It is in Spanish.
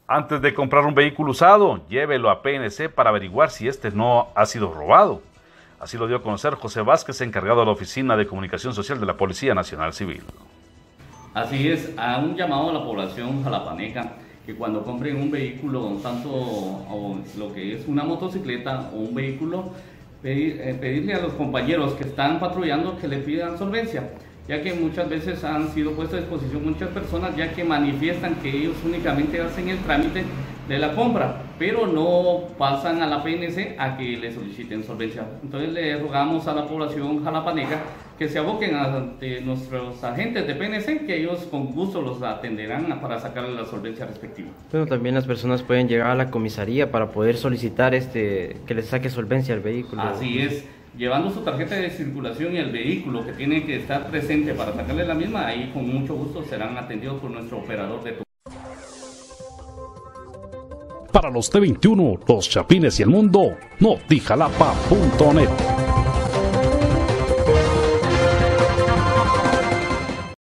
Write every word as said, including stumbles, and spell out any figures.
Antes de comprar un vehículo usado, llévelo a P N C para averiguar si este no ha sido robado. Así lo dio a conocer José Vázquez, encargado de la Oficina de Comunicación Social de la Policía Nacional Civil. Así es, a un llamado a la población jalapaneca que cuando compren un vehículo, tanto o lo que es una motocicleta o un vehículo, pedir, eh, pedirle a los compañeros que están patrullando que le pidan solvencia, ya que muchas veces han sido puestas a disposición muchas personas, ya que manifiestan que ellos únicamente hacen el trámite de la compra, pero no pasan a la P N C a que le soliciten solvencia. Entonces le rogamos a la población jalapaneca que se aboquen ante nuestros agentes de P N C, que ellos con gusto los atenderán para sacarle la solvencia respectiva. Bueno, también las personas pueden llegar a la comisaría para poder solicitar este que les saque solvencia al vehículo. Así es, llevando su tarjeta de circulación y el vehículo que tiene que estar presente para sacarle la misma, ahí con mucho gusto serán atendidos por nuestro operador de tu. Para los T veintiuno, los Chapines y el mundo, Notijalapa punto net.